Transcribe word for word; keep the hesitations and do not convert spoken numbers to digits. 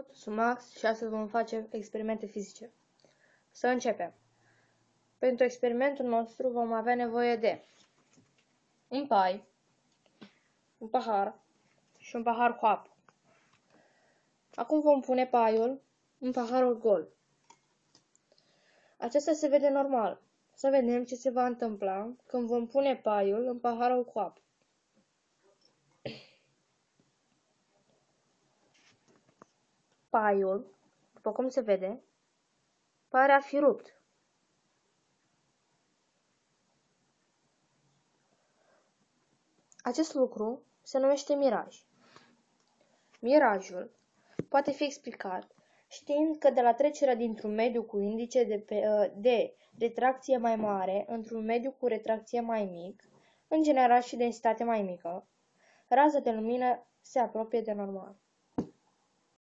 Salut, sunt Max și astăzi vom face experimente fizice. Să începem. Pentru experimentul nostru vom avea nevoie de un pai, un pahar și un pahar cu apă. Acum vom pune paiul în paharul gol. Acesta se vede normal. Să vedem ce se va întâmpla când vom pune paiul în paharul cu apă. Paiul, după cum se vede, pare a fi rupt. Acest lucru se numește miraj. Mirajul poate fi explicat știind că de la trecerea dintr-un mediu cu indice de, pe, de retracție mai mare într-un mediu cu retracție mai mic, în general și densitate mai mică, raza de lumină se apropie de normal.